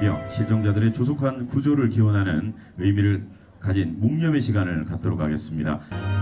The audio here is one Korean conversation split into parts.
챙겨 실종자들의 조속한 구조를 기원하는 의미를 가진 묵념의 시간을 갖도록 하겠습니다.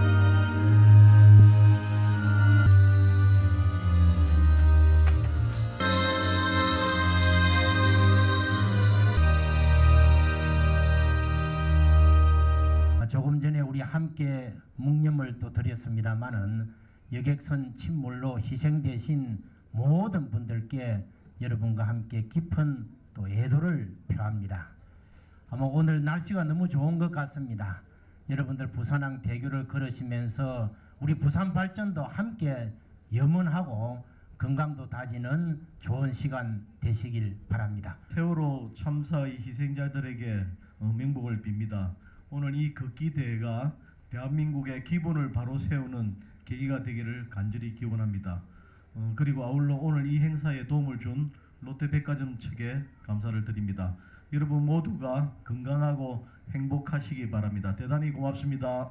조금 전에 우리 함께 묵념을 또 드렸습니다마는 여객선 침몰로 희생되신 모든 분들께 여러분과 함께 깊은 또 애도를 표합니다. 아마 오늘 날씨가 너무 좋은 것 같습니다. 여러분들 부산항 대교를 걸으시면서 우리 부산 발전도 함께 염원하고 건강도 다지는 좋은 시간 되시길 바랍니다. 세월호 참사의 희생자들에게 명복을 빕니다. 오늘 이 걷기 대회가 대한민국의 기본을 바로 세우는 계기가 되기를 간절히 기원합니다. 그리고 아울러 오늘 이 행사에 도움을 준 롯데백화점 측에 감사를 드립니다. 여러분 모두가 건강하고 행복하시기 바랍니다. 대단히 고맙습니다.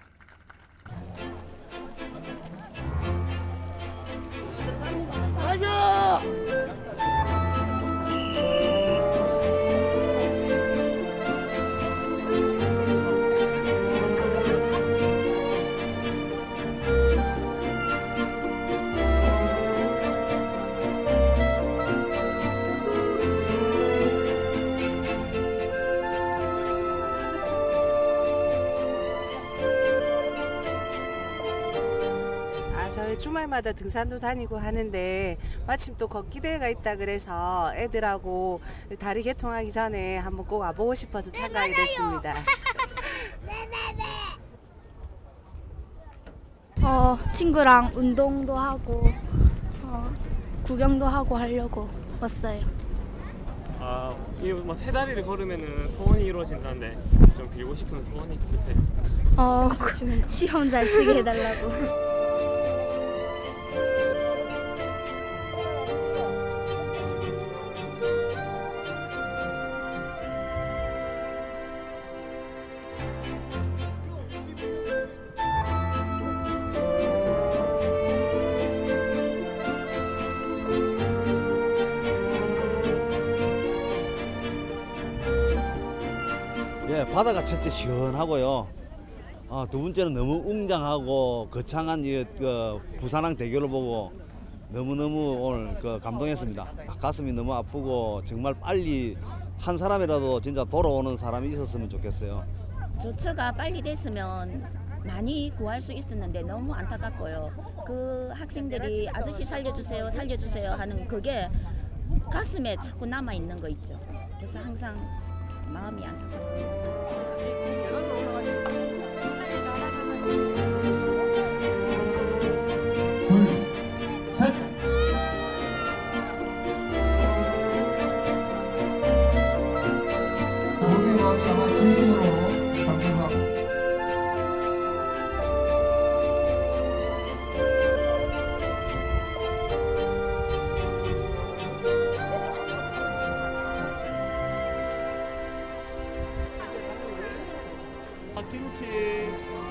가자! 저희 주말마다 등산도 다니고 하는데 마침 또 걷기 대회가 있다 그래서 애들하고 다리 개통하기 전에 한번 꼭 와보고 싶어서 참가하게 됐습니다. 네네네. 친구랑 운동도 하고 구경도 하고 하려고 왔어요. 이 뭐 세 다리를 걸으면은 소원이 이루어진다는데 좀 빌고 싶은 소원이 있으세요? 시험 잘 치게 해달라고. 예, 바다가 첫째 시원하고요. 두 번째는 너무 웅장하고 거창한 부산항 대교를 보고 너무너무 오늘 감동했습니다. 가슴이 너무 아프고 정말 빨리 한 사람이라도 진짜 돌아오는 사람이 있었으면 좋겠어요. 조처가 빨리 됐으면 많이 구할 수 있었는데 너무 안타깝고요. 그 학생들이 아저씨 살려주세요, 살려주세요 하는 그게 가슴에 자꾸 남아 있는 거 있죠. 그래서 항상 마음이 안타깝습니다. 둘, 셋. 모든 마음과 진심으로 감사합니다. 김치